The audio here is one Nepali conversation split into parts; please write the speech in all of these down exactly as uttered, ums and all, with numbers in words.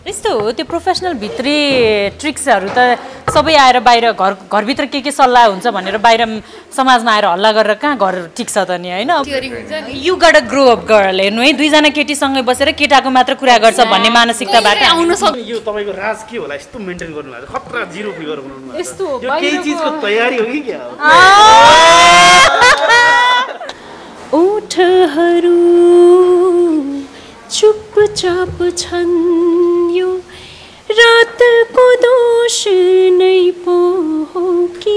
यस्तो हो त्यो प्रोफेसनल भित्री ट्रिक्सहरू त सबै आएर बाहिर घर घरभित्र के के सल्लाह हुन्छ भनेर बाहिर समाजमा आएर हल्ला गरेर कहाँ घर टिक्छ त नि होइन you got a grow up girl हेर्नु है दुईजना केटीसँगै बसेर केटाको मात्र कुरा गर्छ भन्ने मानसिकताबाट आउन सक्छ यो तपाईको राज के होला यस्तो मेन्टेन गर्नु भएको खतरा जिरो फिगर बनाउनु भएको यस्तो यो केही चीजको तयारी हो कि क्या हो ओठहरू चुपचाप छन् यो रातको दोष नै पो हो कि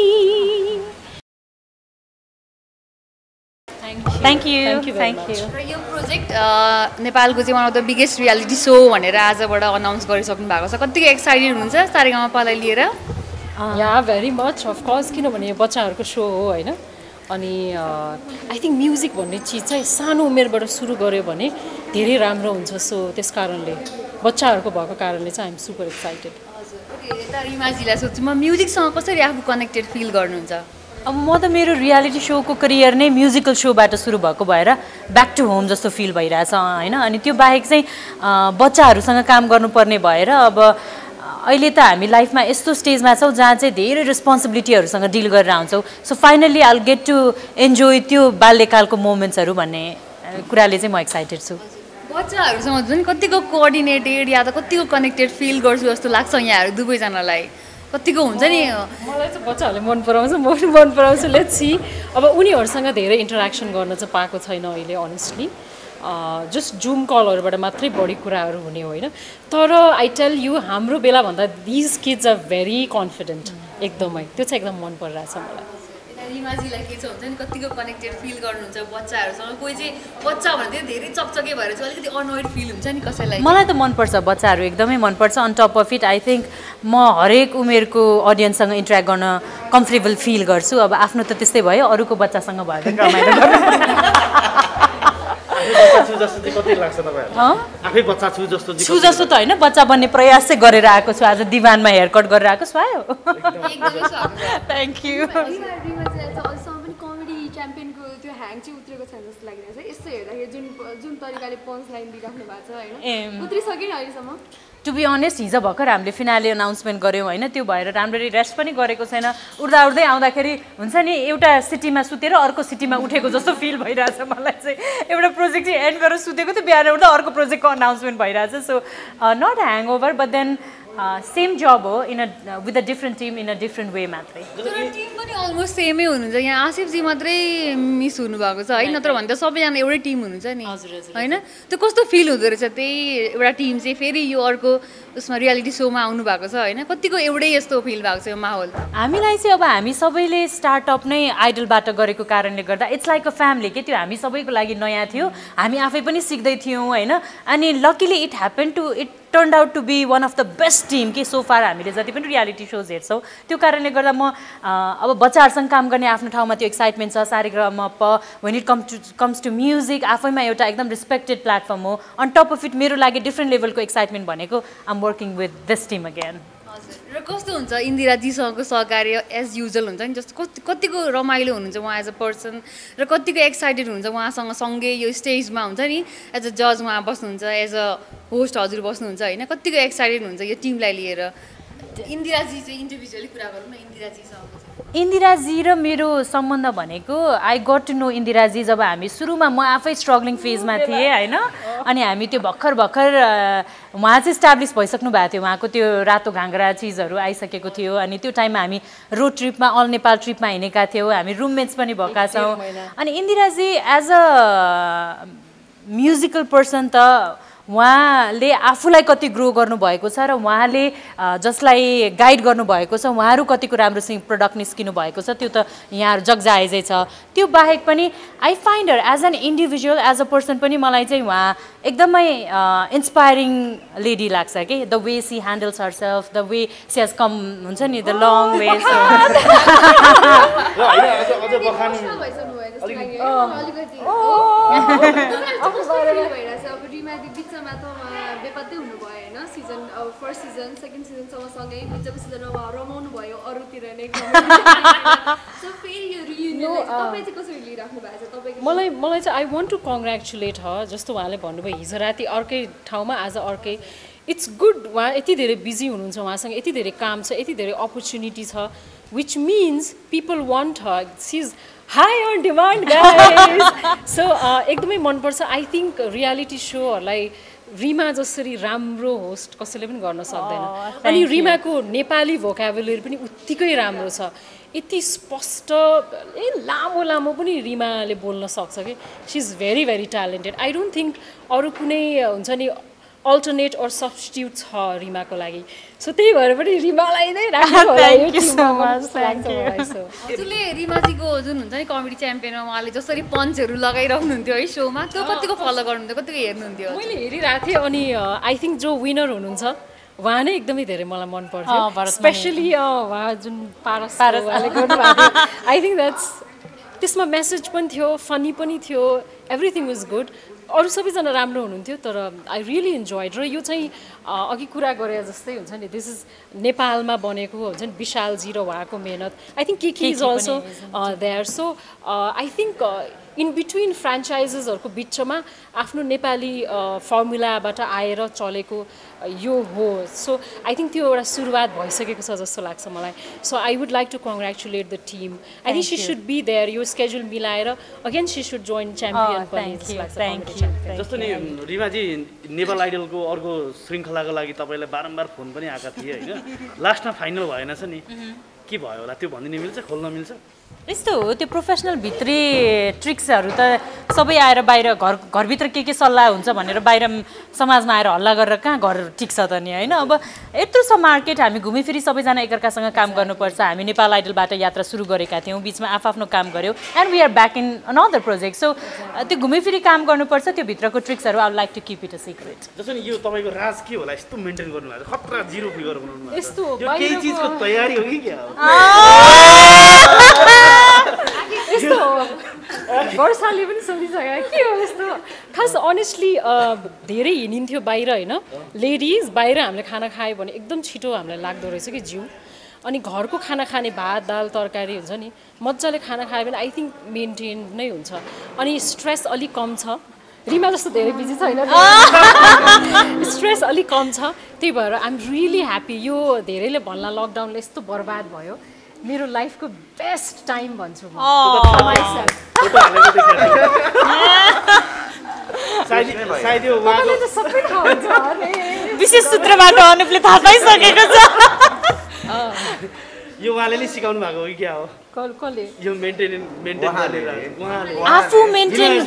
थ्याङ्क यू थ्याङ्क यू र यो प्रोजेक्ट नेपालको चाहिँ one of the biggest reality show भनेर आजबाट अनाउन्स गरिसक्नु भएको छ कतिको एक्साइटेड हुनुहुन्छ सारेगामापालाई लिएर या भेरी मच अफकोर्स किनभने यो बच्चाहरूको सो हो होइन अनि आई थिङ्क म्युजिक भन्ने चिज चाहिँ सानो उमेरबाट सुरु गऱ्यो भने धेरै राम्रो हुन्छ सो त्यस कारणले बच्चाहरूको भएको कारणले चाहिँ आइएम सुपर एक्साइटेड हजुर यता रिमाजीलाई सोध्छु म म्युजिकसँग कसरी आफू कनेक्टेड फिल गर्नुहुन्छ अब म त मेरो रियालिटी सोको करियर नै म्युजिकल सोबाट सुरु भएको भएर ब्याक टु होम जस्तो फिल भइरहेछ होइन अनि त्यो बाहेक चाहिँ बच्चाहरूसँग काम गर्नुपर्ने भएर अब अहिले त हामी लाइफमा यस्तो स्टेजमा छौँ जहाँ चाहिँ धेरै रेस्पोन्सिबिलिटीहरूसँग डिल गरेर आउँछौँ so finally I'll get to enjoy त्यो बाल्यकालको मोमेन्ट्सहरू भन्ने कुराले चाहिँ म एक्साइटेड छु बच्चाहरूसँग जुन कतिको कोअर्डिनेटेड या त कतिको कनेक्टेड फिल गर्छु जस्तो लाग्छ यहाँहरू दुवैजनालाई कतिको हुन्छ नि मलाई चाहिँ बच्चाहरूले मन पराउँछ म पनि मन पराउँछु लेट्स सी अब उनीहरूसँग धेरै इन्टरेक्सन गर्न चाहिँ पाएको छैन अहिले अनेस्टली जस्ट जुम कलहरूबाट मात्रै बढी कुराहरू हुने होइन तर आई टेल यु हाम्रो बेलाभन्दा these kids are very confident एकदमै त्यो चाहिँ एकदम मन परिरहेछ मलाई रिमाजीलाई के छ हुन्छ नि कतिको कनेक्टेड फिल गर्नुहुन्छ बच्चाहरूसँग कोही चाहिँ बच्चा भन्दै धेरै चकचके भएर चाहिँ अलिकति अनोइड फिल हुन्छ नि कसैलाई मलाई त मनपर्छ बच्चाहरू एकदमै मनपर्छ on top of it I think म हरेक उमेरको अडियन्ससँग इन्ट्रेक्ट गर्न कम्फर्टेबल फिल गर्छु अब आफ्नो त त्यस्तै भयो अरूको बच्चासँग भयो भने रमाइलो आफै बच्चा छु जस्तो छु जस्तो त होइन बच्चा बन्ने प्रयास चाहिँ गरेर आएको छु आज दिवानमा हेयर कट गरेर आएको छु आयो थ्याङ्क यू अहिलेसम्म पनि कमेडी च्याम्पियनको त्यो ह्याङ चाहिँ उत्रेको छैन जस्तो लागिरहेछ यस्तो हेर्दाखेरि जुन जुन तरिकाले पन्च लाइन दिइराख्नु भएको छ होइन उत्रिसक्यो नि अहिलेसम्म टु बी अनेस्ट हिजो भर्खर हामीले फिनाले अनाउन्समेन्ट गऱ्यौँ होइन त्यो भएर राम्ररी रेस्ट पनि गरेको छैन उड्दा उड्दै आउँदाखेरि हुन्छ नि एउटा सिटीमा सुतेर अर्को सिटीमा उठेको जस्तो फिल भइरहेछ मलाई चाहिँ एउटा प्रोजेक्ट चाहिँ एन्ड गरेर सुतेको त बिहान उठ्दा अर्को प्रोजेक्टको अनाउन्समेन्ट भइरहेछ so not hang over but then same जब हो in a with a different team in a different way मात्रै टिम पनि अलमोस्ट सेमै हुनुहुन्छ यहाँ आसिफजी मात्रै मिस हुनुभएको छ है नत्र भने त सबैजना एउटै टिम हुनुहुन्छ नि होइन त्यो कस्तो फिल हुँदो रहेछ त्यही एउटा टिम चाहिँ फेरि यो अर्को उसमा रियालिटी सोमा आउनु भएको छ होइन कतिको एउटै यस्तो फिल भएको छ यो माहौल हामीलाई चाहिँ अब हामी सबैले स्टार्टअप नै आइडलबाट गरेको कारणले गर्दा इट्स लाइक अ फ्यामिली के त्यो हामी सबैको लागि नयाँ थियो हामी आफै पनि सिक्दै थियौँ होइन अनि luckily it happen to it turn out to be one of the best team कि सो फार हामीले जति पनि रियालिटी सोज हेर्छौँ त्यो कारणले गर्दा म अब बच्चाहरूसँग काम गर्ने आफ्नो ठाउँमा त्यो एक्साइटमेन्ट छ Saregama Pa when it come to comes to music आफैमा एउटा एकदम रेस्पेक्टेड प्लेटफर्म हो अन टप अफ इट मेरो लागि डिफ्रेन्ट लेभलको एक्साइटमेन्ट भनेको I'm working with this team again र कस्तो हुन्छ इन्दिराजीसँगको सहकार्य एज युजल हुन्छ नि जस्तो कति कतिको रमाइलो हुनुहुन्छ उहाँ एज अ पर्सन र कतिको एक्साइटेड हुन्छ उहाँसँग सँगै यो स्टेजमा हुन्छ नि एज अ जज उहाँ बस्नुहुन्छ एज अ होस्ट हजुर बस्नुहुन्छ होइन कतिको एक्साइटेड हुन्छ यो टिमलाई लिएर इन्दिराजी चाहिँ इन्डिभिजुअली कुरा गरौँ न इन्दिराजीसँग इन्दिराजी र मेरो सम्बन्ध भनेको आई गट टु नो इन्दिराजी जब हामी सुरुमा म आफै स्ट्रगलिङ फेजमा थिएँ होइन अनि हामी त्यो भर्खर भर्खर उहाँ चाहिँ इस्टाब्लिस भइसक्नु भएको थियो उहाँको त्यो रातो घाँग्रा चिजहरू आइसकेको थियो अनि त्यो टाइममा हामी रोड ट्रिपमा अल नेपाल ट्रिपमा हिँडेका थियौँ हामी रुममेट्स पनि भएका छौँ अनि इन्दिराजी एज अ म्युजिकल पर्सन त उहाँले आफूलाई कति ग्रो गर्नुभएको छ र उहाँले जसलाई गाइड गर्नुभएको छ उहाँहरू कतिको राम्रोसँग प्रडक्ट निस्किनु भएको छ त्यो त यहाँ जगजायजै छ त्यो बाहेक पनि I find her as an individual as a person पनि मलाई चाहिँ उहाँ एकदमै इन्सपायरिङ लेडी लाग्छ कि the way she handles herself the way she has come हुन्छ नि द लङ वे बिचमा त बेपत्तै हुनुभयो होइन सिजन फर्स्ट सिजन सेकेन्ड सिजनसम्म सँगै बिचको सिजनमा रमाउनु भयो अरूतिर नै मलाई मलाई चाहिँ I want to congratulate her जस्तो उहाँले भन्नुभयो हिजो राति अर्कै ठाउँमा आज अर्कै इट्स गुड उहाँ यति धेरै बिजी हुनुहुन्छ उहाँसँग यति धेरै काम छ यति धेरै अपर्च्युनिटी छ which means people want her she is high on demand guys so एकदमै मनपर्छ आई थिङ्क रियालिटी सोहरूलाई रिमा जसरी राम्रो होस्ट कसैले पनि गर्न सक्दैन अनि रिमाको नेपाली भोकाबुलरी पनि उत्तिकै राम्रो छ यति स्पष्ट ए लामो लामो पनि रिमाले बोल्न सक्छ कि she is very very talented I don't think अरू कुनै हुन्छ नि अल्टरनेट अर सब्स्टिट्युट छ रिमाको लागि सो त्यही भएर पनि रिमालाई नै राख्नु हजुरले रिमाजीको जुन हुन्छ नि कमेडी च्याम्पियनमा उहाँले जसरी पन्चहरू लगाइराख्नुहुन्थ्यो है सोमा त्यो कतिको फलो गर्नुहुन्थ्यो कतिको हेर्नुहुन्थ्यो मैले हेरिरहेको थिएँ अनि आई थिङ्क जो विनर हुनुहुन्छ उहाँ नै एकदमै धेरै मलाई मन पर्थ्यो स्पेसली उहाँ जुन पारस पारसले गर्नुभएको आई थिङ्क द्याट्स त्यसमा मेसेज पनि थियो फनी पनि थियो एभ्रिथिङ वाज गुड अरू सबैजना राम्रो हुनुहुन्थ्यो तर आई रियली इन्जोयड र यो चाहिँ अघि कुरा गरे जस्तै हुन्छ नि दिस इज नेपालमा बनेको हुन्छ नि विशालजी र उहाँको मेहनत आई थिङ्क के के is also there so I think in between फ्रेन्चाइजेसहरूको बिचमा आफ्नो नेपाली फर्मुलाबाट आएर चलेको यो हो सो आई थिङ्क त्यो एउटा सुरुवात भइसकेको छ जस्तो लाग्छ मलाई so I would like to congratulate the team I think she should be there यो स्केड्युल मिलाएर again she should join champion पनि जस्तो नि रिमाजी नेपाल आइडलको अर्को श्रृङ्खलाको लागि तपाईँलाई बारम्बार फोन पनि आएका थिए होइन लास्टमा फाइनल भएन छ नि के भयो होला त्यो भनिदिनु मिल्छ खोल्न मिल्छ यस्तो हो त्यो प्रोफेसनल भित्री ट्रिक्सहरू त सबै आएर बाहिर घर घरभित्र के के सल्लाह हुन्छ भनेर बाहिर समाजमा आएर हल्ला गरेर कहाँ घर ठिक छ त नि होइन अब यत्रो छ मार्केट हामी घुमिफिरी सबैजना एकअर्कासँग काम गर्नुपर्छ हामी नेपाल आइडलबाट यात्रा सुरु गरेका थियौँ बिचमा आफ्नो काम गऱ्यौँ and we are back in another project so त्यो घुमिफिरी काम गर्नुपर्छ त्यो भित्रको ट्रिक्सहरू I like to keep it a secret जस्तो नि यो तपाईँको राज के होला यस्तो मेन्टेन गर्नु भएको खतरा जिरो फिगर बनाउनु भएको यस्तो केही चिजको तयारी हो कि क्या यस्तो वर्षाले पनि सोधिसक्यो के हो यस्तो खास अनेस्टली धेरै हिँडिन्थ्यो बाहिर होइन लेडिज बाहिर हामीले खाना खायो भने एकदम छिटो हामीलाई लाग्दो रहेछ कि जिउ अनि घरको खाना खाने भात दाल तरकारी हुन्छ नि मजाले खाना खायो भने आई थिङ्क मेन्टेन नै हुन्छ अनि स्ट्रेस अलिक कम छ रिमा जस्तो धेरै बिजी छैन स्ट्रेस अलिक कम छ त्यही भएर आइ एम रियली ह्याप्पी यो धेरैले भन्ला लकडाउनले यस्तो बर्बाद भयो मेरो लाइफको बेस्ट टाइम भन्छु विशेष सूत्रबाट अनुपले थाहा पाइसकेको छ यो उहाँले नै सिकाउनु भएको हो कि क्या हो कसले यो मेन्टेन मेन्टेन गरेर उहाँले आफू maintain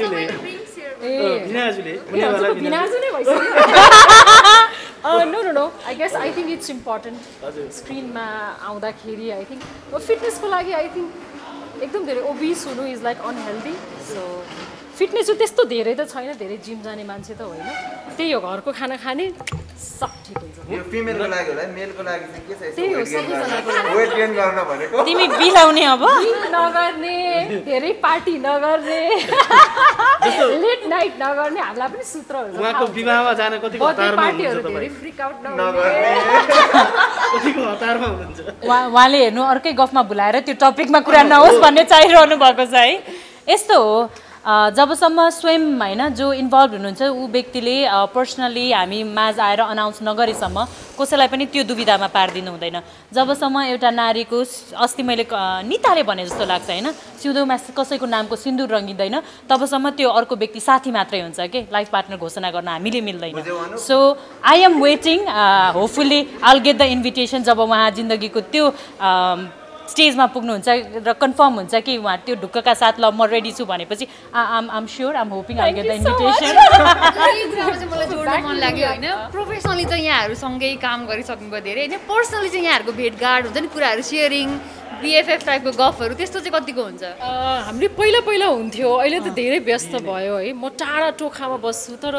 no no no I guess I think it's important स्क्रिनमा आउँदाखेरि आई थिङ्क फिटनेसको लागि आई थिङ्क एकदम धेरै ओबिस हुनु is like unhealthy so fitness चाहिँ त्यस्तो धेरै त छैन धेरै जिम जाने मान्छे त होइन त्यही हो घरको खाना खाने सब ठिक हुन्छ यो फिमेलको लागि होला मेलको लागि चाहिँ के छ त्यही हो सबैजनाको लागि वेट गेन गर्न भनेको तिमी बिलाउने अब नगर्ने धेरै पार्टी नगर्ने लेट नाइट नगर्ने हामीलाई पनि सूत्रहरू उहाँको विवाहमा जान कतिको हतारमा हुनुहुन्छ तपाईँ धेरै फ्रिक आउट नगर्ने कतिको हतारमा हुनुहुन्छ उहाँले हेर्नु अर्कै गफमा भुलाएर त्यो टपिकमा कुरा नहोस् भन्ने चाहिरहनु भएको छ है यस्तो हो जबसम्म स्वयं होइन जो इन्भल्भ हुनुहुन्छ ऊ व्यक्तिले पर्सनली हामी माझ आएर अनाउन्स नगरेसम्म कसैलाई पनि त्यो दुविधामा पारिदिनु हुँदैन जबसम्म एउटा नारीको अस्ति मैले निताले भने जस्तो लाग्छ होइन सिउँदोमा कसैको नामको सिन्दुर रङ्गिँदैन तबसम्म त्यो अर्को व्यक्ति साथी मात्रै हुन्छ कि लाइफ पार्टनर घोषणा गर्न हामीले मिल्दैन so I am waiting hopefully I'll get the invitation जब उहाँ जिन्दगीको त्यो स्टेजमा पुग्नुहुन्छ र कन्फर्म हुन्छ कि उहाँ त्यो ढुक्कका साथ ल म रेडी छु भनेपछि um um sure um hoping I get the invitation मलाई जोड्न मन लाग्यो होइन प्रोफेसनली चाहिँ यहाँहरूसँगै काम गरिसक्नुभयो धेरै होइन पर्सनली चाहिँ यहाँहरूको भेटघाट हुन्छ नि कुराहरू सेयरिङ बिएफएफ टाइपको गफहरू त्यस्तो चाहिँ कतिको हुन्छ हामीले पहिला पहिला हुन्थ्यो अहिले त धेरै व्यस्त भयो है म टाढा टोखामा बस्छु तर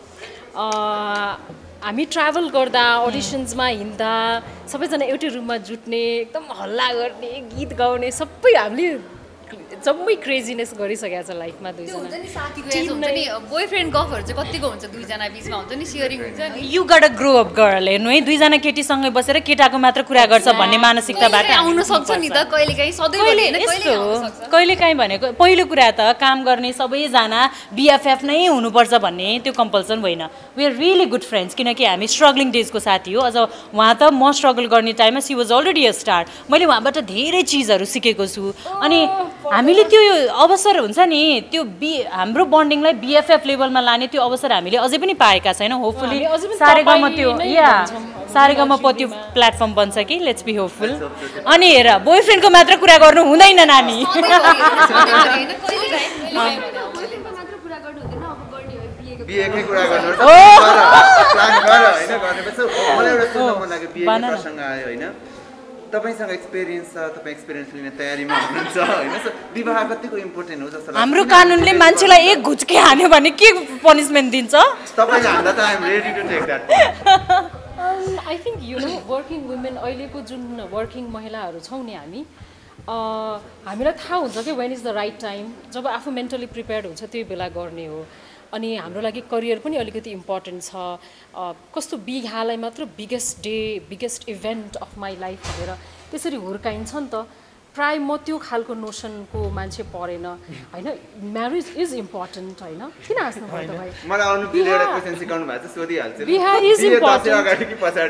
हामी ट्राभल गर्दा अडिसन्समा हिँड्दा सबैजना एउटै रुममा जुट्ने एकदम हल्ला गर्ने गीत गाउने सबै हामीले जम्मै क्रेजीनेस गरिसकेको छ लाइफमा त्यो हुन्छ दुईजना नि साथीको यस्तो हुन्छ नि बोयफ्रेन्ड गफहरू चाहिँ कतिको हुन्छ दुईजना बिचमा हुन्छ नि सेयरिङ हुन्छ नि you got a grow up girl हेर्नु है दुईजना केटीसँगै बसेर केटाको मात्र कुरा गर्छ भन्ने मानसिकताबाट आउन सक्छ नि त कहिलेकाहीँ सधैँ कहिले होइन यस्तो कहिले हो आउन सक्छ कहिलेकाहीँ भनेको पहिलो कुरा त काम गर्ने सबैजना बिएफएफ नै हुनुपर्छ भन्ने त्यो कम्पल्सन होइन we are really good friends किनकि हामी स्ट्रगलिङ डेजको साथी हो अझ उहाँ त म स्ट्रगल गर्ने टाइममा she was already a star मैले उहाँबाट धेरै चिजहरू सिकेको छु अनि हामीले त्यो अवसर हुन्छ नि त्यो बी हाम्रो बन्डिङलाई बिएफएफ लेभलमा लाने त्यो अवसर हामीले अझै पनि पाएका छैनौँ होपफुली सारेगामा त्यो या सारेगामा प त्यो प्लेटफर्म बन्छ कि लेट्स बी होपफुल अनि हेर बोयफ्रेन्डको मात्र कुरा गर्नु हुँदैन नानी मात्र कुरा गर्नु हुँदैन अब गर्ने हो बिहेको बिहेकै कुरा गर्नु प्लान गर होइन गर्नुपर्छ मलाई एउटा सोध्न मन लाग्यो बिहेको प्रसङ्ग आयो होइन तपाईँसँग एक्सपिरियन्स छ तपाईँ एक्सपिरियन्स लिने तयारीमा हुनुहुन्छ होइन विवाह कतिको इम्पोर्टेन्ट हो जस्तो लाग्छ हाम्रो कानुनले मान्छेलाई एक घुच्के हान्यो भने के पनिसमेन्ट दिन्छ तपाईँले हान्दा त I'm ready to take that I think you know working women अहिलेको जुन वर्किङ महिलाहरू छौँ नि हामी हामीलाई थाहा हुन्छ कि when is the right time जब आफू मेन्टली प्रिपेयर्ड हुन्छ त्यही बेला गर्ने हो अनि हाम्रो लागि करियर पनि अलिकति इम्पोर्टेन्ट छ कस्तो बिहालाई मात्र biggest day biggest event of my life भनेर त्यसरी हुर्काइन्छ नि त प्राय म त्यो खालको नोसनको मान्छे परेन होइन म्यारेज इज इम्पोर्टेन्ट होइन किन हाँस्नु भयो तपाईँ मलाई अनुपीले एउटा क्वेसन सिकाउनु भएको छ सोधिहाल्छु बिहा इज इम्पोर्टेन्ट अगाडि कि पछाडि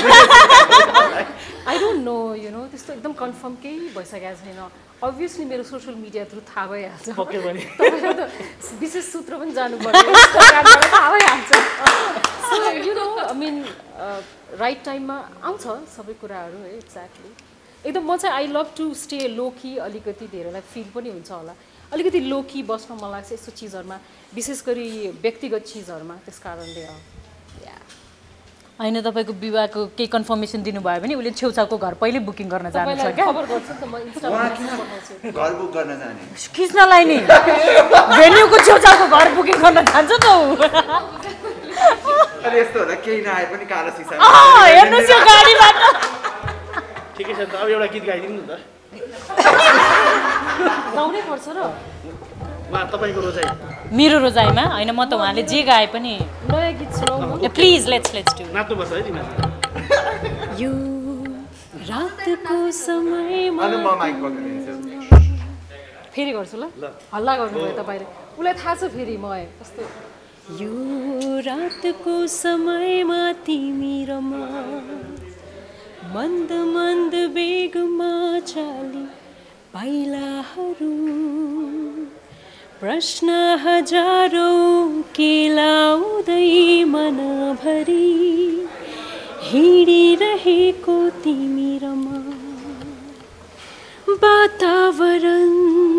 I don't know you know त्यस्तो एकदम कन्फर्म केही भइसकेको छैन अभियसली मेरो सोसियल मिडिया थ्रु थाहा भइहाल्छ तपाईँलाई त विशेष सूत्र पनि जानुपर्छ थाहा भइहाल्छ so you know I mean right टाइममा आउँछ सबै कुराहरू है एक्ज्याक्टली एकदम म चाहिँ I love to stay lowkey अलिकति धेरैलाई फिल पनि हुन्छ होला अलिकति लोकी बस्न मन लाग्छ यस्तो चिजहरूमा विशेष गरी व्यक्तिगत चिजहरूमा त्यस कारणले होइन तपाईँको विवाहको केही कन्फर्मेसन दिनुभयो भने उसले छेउछाउको घर पहिल्यै बुकिङ गर्न जानु छ क्या खबर गर्छु नि त म इन्स्टामा घर बुक गर्न जाने खिच्नलाई नि भेन्यूको छेउछाउको घर बुकिङ गर्न जान्छ त ऊ अरे यस्तो होला केही नआए पनि कालो सिसा हेर्नुहोस् यो गाडीबाट ठिकै छ त अब एउटा गीत गाइदिनु नि त गाउनै पर्छ र उहाँ तपाईँको रोजाइ मेरो रोजाइमा होइन म त उहाँले जे गाए पनि नयाँ गीत सुनाउनु प्लिज लेट्स लेट्स डु नाच्नुपर्छ है तिमीहरू यो रातको समयमा अनि म माइक पक्रिदिन्छु फेरि गर्छु ल हल्ला गर्नुभयो तपाईँले उसलाई थाहा छ फेरि म कस्तो यो रातको समयमा तिमी र म मन्द मन्द बेगमा चाली पाइलाहरू प्रश्न हजारौँ केलाउँदै मनभरि हिँडिरहेको तिमी र म वातावरण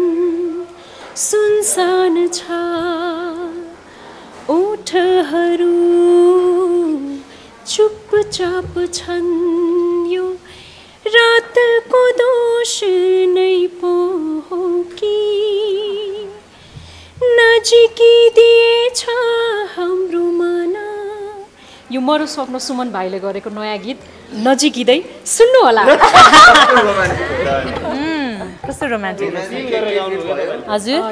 सुनसान छ ओठहरू चुपचाप छन् यो रातको दोष नै पो हो कि नजिकिदिएछ हाम्रो मन यो मरु स्वप्न सुमन भाइले गरेको नयाँ गीत नजिकिँदै सुन्नु होला कस्तो रोमान्टिक हजुर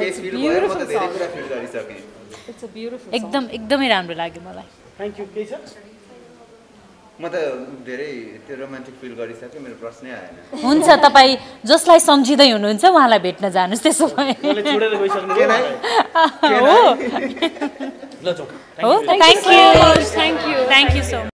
एकदम एकदमै राम्रो लाग्यो मलाई थ्याङ्क यू के छ म त धेरै त्यो रोमान्टिक फिल गरिसकेँ मेरो प्रश्नै आएन हुन्छ तपाईँ जसलाई सम्झिँदै हुनुहुन्छ उहाँलाई भेट्न जानुहोस् त्यसो भए मैले छोडेर गइसक्नु हो ल जाउँ thank you thank you thank you so